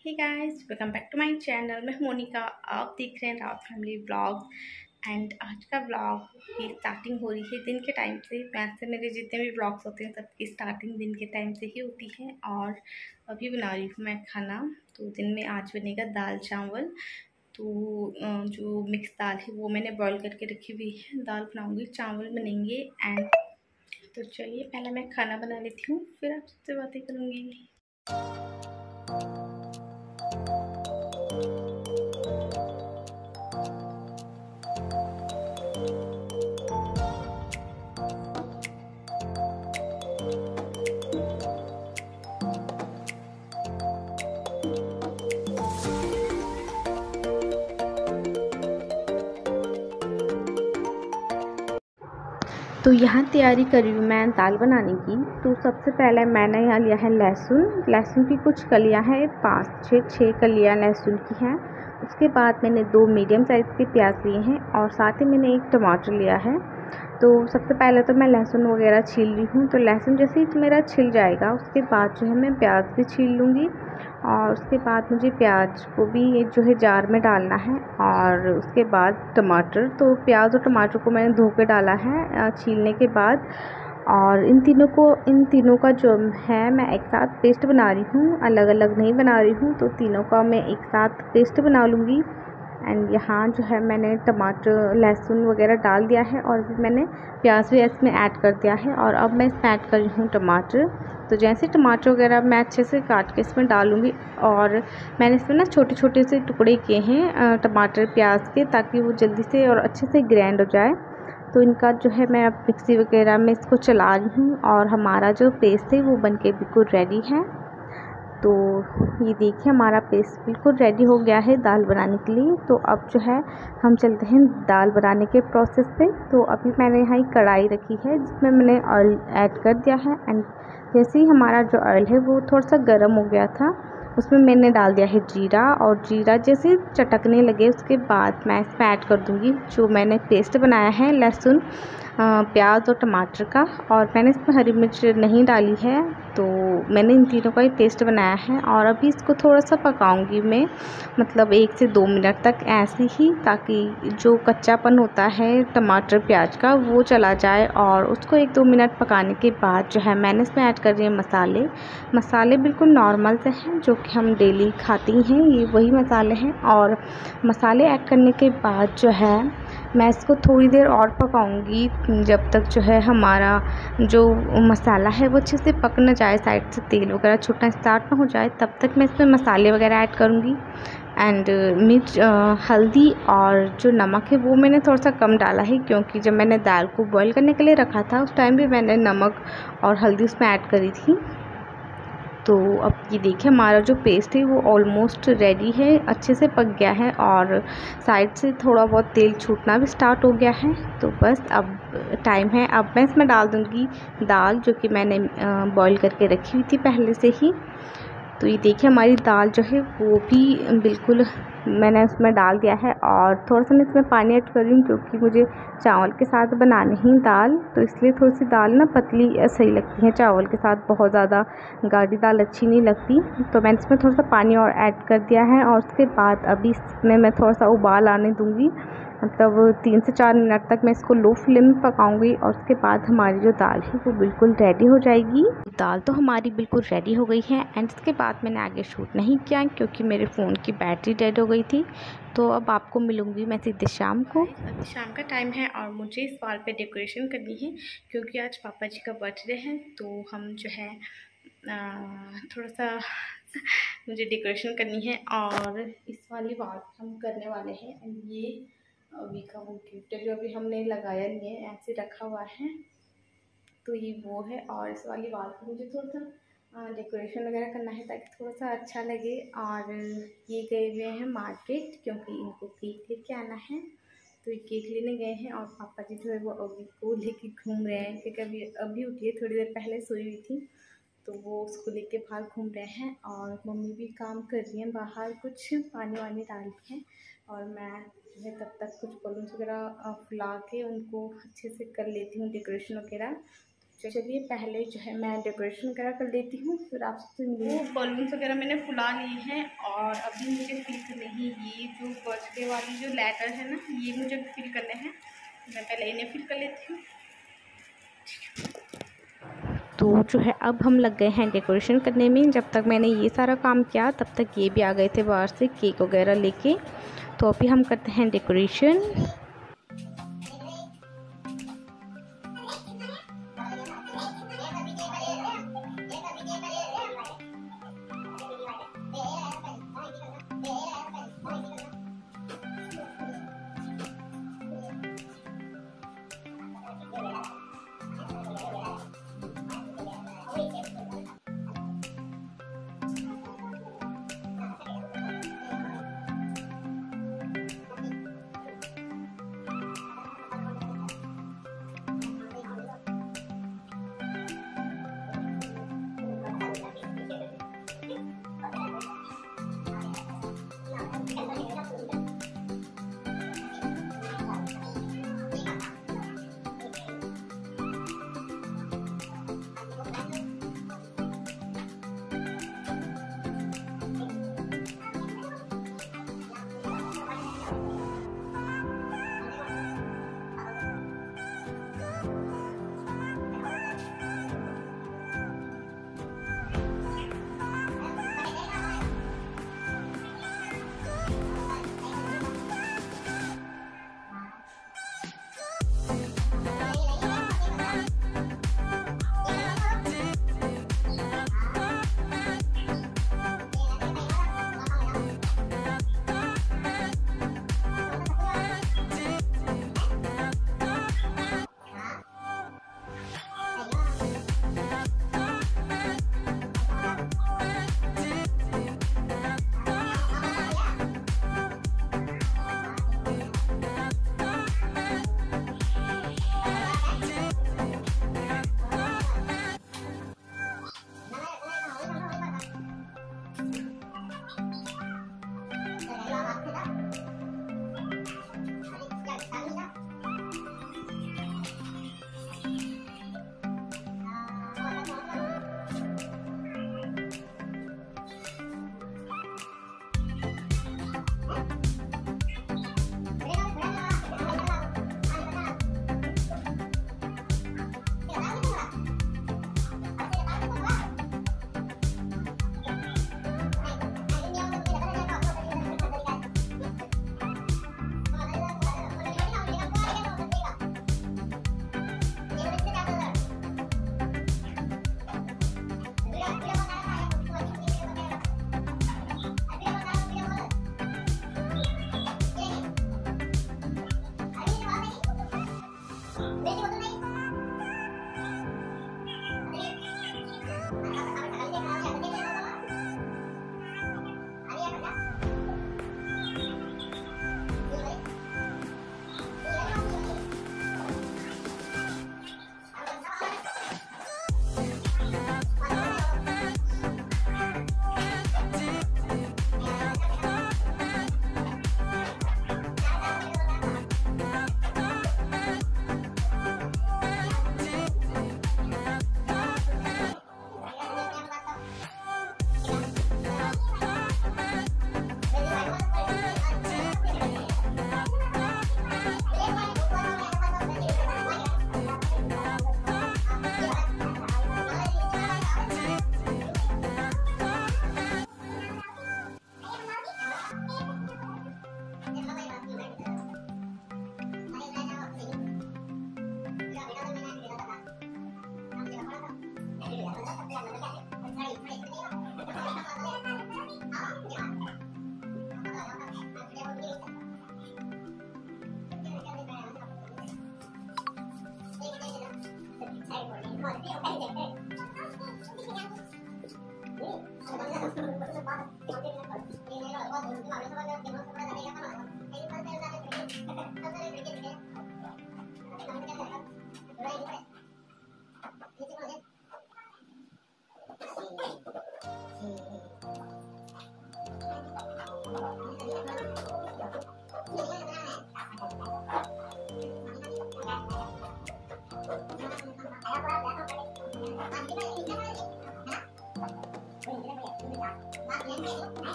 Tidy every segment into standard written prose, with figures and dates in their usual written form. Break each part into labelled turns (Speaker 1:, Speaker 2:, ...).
Speaker 1: Hey guys, welcome back to my channel. मैं मोनिका। आप देख रहे हैं राव फैमिली ब्लॉग। एंड आज का ब्लॉग की स्टार्टिंग हो रही है दिन के टाइम से। वैसे मेरे जितने भी ब्लॉग्स होते हैं सबकी स्टार्टिंग दिन के टाइम से ही होती है। और अभी बना रही हूँ मैं खाना। तो दिन में आज बनेगा दाल चावल। तो जो मिक्स दाल है वो मैंने बॉईल करके रखी हुई है। दाल बनाऊँगी, चावल बनेंगे। एंड तो चलिए पहले मैं खाना बना लेती हूँ, फिर आपसे बातें करूँगी। तो यहाँ तैयारी करी हूँ मैं दाल बनाने की। तो सबसे पहले मैंने यहाँ लिया है लहसुन की कुछ कलियाँ हैं, 5 से 6 कलियाँ लहसुन की हैं। उसके बाद मैंने 2 मीडियम साइज़ के प्याज लिए हैं और साथ ही मैंने 1 टमाटर लिया है। तो सबसे पहले तो मैं लहसुन वगैरह छील रही हूँ। तो लहसुन जैसे ही मेरा छिल जाएगा उसके बाद जो है मैं प्याज भी छील लूँगी। और उसके बाद मुझे प्याज को भी जो है जार में डालना है। और उसके बाद टमाटर, तो प्याज और टमाटर को मैंने धो के डाला है छीलने के बाद। और इन तीनों का जो है मैं एक साथ पेस्ट बना रही हूँ, अलग अलग नहीं बना रही हूँ। तो तीनों का मैं एक साथ पेस्ट बना लूँगी। एंड यहाँ जो है मैंने टमाटर लहसुन वगैरह डाल दिया है और भी मैंने प्याज भी इसमें ऐड कर दिया है। और अब मैं इसमें ऐड कर रही हूँ टमाटर। तो जैसे टमाटर वगैरह मैं अच्छे से काट के इसमें डालूँगी। और मैंने इसमें ना छोटे छोटे से टुकड़े किए हैं टमाटर प्याज के, ताकि वो जल्दी से और अच्छे से ग्राइंड हो जाए। तो इनका जो है मैं अब मिक्सी वगैरह में इसको चला रही हूँ और हमारा जो पेस्ट है वो बनके बिल्कुल रेडी है। तो ये देखिए हमारा पेस्ट बिल्कुल रेडी हो गया है दाल बनाने के लिए। तो अब जो है हम चलते हैं दाल बनाने के प्रोसेस पे। तो अभी मैंने यहाँ एक कढ़ाई रखी है जिसमें मैंने ऑयल ऐड कर दिया है। एंड जैसे ही हमारा जो ऑयल है वो थोड़ा सा गर्म हो गया था, उसमें मैंने डाल दिया है जीरा। और जीरा जैसे चटकने लगे उसके बाद मैं इसमें ऐड कर दूँगी जो मैंने पेस्ट बनाया है लहसुन प्याज और टमाटर का। और मैंने इसमें हरी मिर्च नहीं डाली है। तो मैंने इन तीनों का ही पेस्ट बनाया है। और अभी इसको थोड़ा सा पकाऊंगी मैं, मतलब 1 से 2 मिनट तक ऐसे ही, ताकि जो कच्चापन होता है टमाटर प्याज का वो चला जाए। और उसको 1-2 मिनट पकाने के बाद जो है मैंने इसमें ऐड कर दिए मसाले बिल्कुल नॉर्मल से हैं जो कि हम डेली खाती हैं, ये वही मसाले हैं। और मसाले ऐड करने के बाद जो है मैं इसको थोड़ी देर और पकाऊंगी, जब तक जो है हमारा जो मसाला है वो अच्छे से पक न जाए, साइड से तेल वगैरह छूटना स्टार्ट ना हो जाए, तब तक मैं इसमें मसाले वगैरह ऐड करूँगी। एंड मिर्च हल्दी और जो नमक है वो मैंने थोड़ा सा कम डाला है, क्योंकि जब मैंने दाल को बॉईल करने के लिए रखा था उस टाइम भी मैंने नमक और हल्दी उसमें ऐड करी थी। तो अब ये देखिए हमारा जो पेस्ट है वो ऑलमोस्ट रेडी है, अच्छे से पक गया है और साइड से थोड़ा बहुत तेल छूटना भी स्टार्ट हो गया है। तो बस अब टाइम है, अब मैं इसमें डाल दूँगी दाल जो कि मैंने बॉईल करके रखी हुई थी पहले से ही। तो ये देखिए हमारी दाल जो है वो भी बिल्कुल मैंने उसमें डाल दिया है। और थोड़ा सा मैं इसमें पानी ऐड कर रही हूँ क्योंकि मुझे चावल के साथ बनानी ही दाल, तो इसलिए थोड़ी सी दाल ना पतली सही लगती है चावल के साथ, बहुत ज़्यादा गाढ़ी दाल अच्छी नहीं लगती। तो मैंने इसमें थोड़ा सा पानी और ऐड कर दिया है। और उसके बाद अभी इसमें मैं थोड़ा सा उबाल आने दूँगी, मतलब 3 से 4 मिनट तक मैं इसको लो फ्लेम में पकाऊंगी। और उसके बाद हमारी जो दाल है वो बिल्कुल रेडी हो जाएगी। दाल तो हमारी बिल्कुल रेडी हो गई है। एंड इसके बाद मैंने आगे शूट नहीं किया क्योंकि मेरे फ़ोन की बैटरी डेड हो गई थी। तो अब आपको मिलूँगी मैं सीधे शाम को। अभी शाम का टाइम है और मुझे इस वॉल पे डेकोरेशन करनी है क्योंकि आज पापा जी का बर्थडे है। तो हम जो है थोड़ा सा मुझे डेकोरेशन करनी है और इस वाली वॉल हम करने वाले हैं। एंड ये अभी का वो गिफ्ट है जो अभी हमने लगाया नहीं है, ऐसे रखा हुआ है। तो ये वो है। और इस वाली वॉल पर मुझे थोड़ा सा डेकोरेशन वगैरह करना है ताकि थोड़ा सा अच्छा लगे। और ये गए हुए हैं मार्केट क्योंकि इनको केक लेके आना है। तो ये केक लेने गए हैं और पापा जी जो है वो अभी को लेके घूम रहे हैं क्योंकि अभी उठी है, थोड़ी देर पहले सोई हुई थी। तो वो उसको लेके बाहर घूम रहे हैं। और मम्मी भी काम कर रही हैं बाहर, कुछ पानी वानी डाल रही हैं। और मैं जो है तब तक कुछ बलून्स वगैरह फुला के उनको अच्छे से कर लेती हूँ डेकोरेशन वगैरह। चलिए पहले जो है मैं डेकोरेशन वगैरह कर लेती हूँ, फिर आपसे वो बलून्स वगैरह मैंने फुला लिए हैं। और अभी मुझे फिल करने हैं ये जो बर्थडे वाली जो लेटर है ना, ये मुझे फिल करने हैं। मैं पहले इन्हें फिल कर लेती हूँ। तो जो है अब हम लग गए हैं डेकोरेशन करने में। जब तक मैंने ये सारा काम किया तब तक ये भी आ गए थे बाहर से केक वगैरह लेके। तो अभी हम करते हैं डेकोरेशन।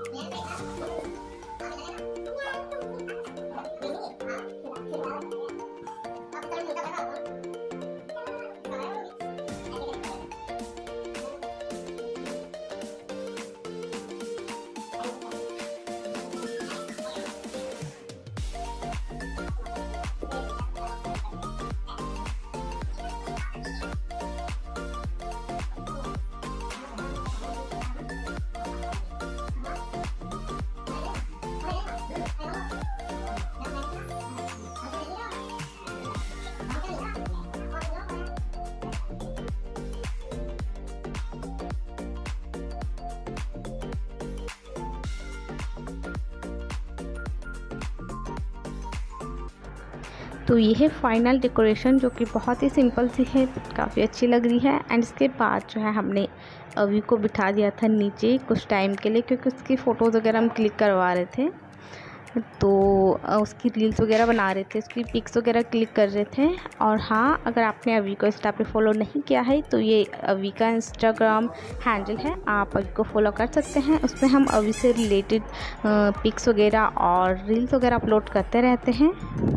Speaker 1: तो ये है फाइनल डेकोरेशन, जो कि बहुत ही सिंपल सी है, काफ़ी अच्छी लग रही है। एंड इसके बाद जो है हमने अवी को बिठा दिया था नीचे कुछ टाइम के लिए, क्योंकि उसकी फ़ोटोज़ वगैरह हम क्लिक करवा रहे थे, तो उसकी रील्स वगैरह बना रहे थे, उसकी पिक्स वगैरह क्लिक कर रहे थे। और हाँ, अगर आपने अवी को इंस्टा पे फॉलो नहीं किया है तो ये अवी का इंस्टाग्राम हैंडल है, आप अवी को फॉलो कर सकते हैं। उसमें हम अवी से रिलेटेड पिक्स वगैरह और रील्स वगैरह अपलोड करते रहते हैं।